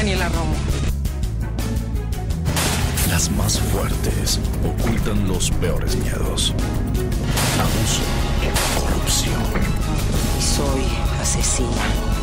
Daniela Romo. Las más fuertes ocultan los peores miedos. Abuso, corrupción. Soy asesina.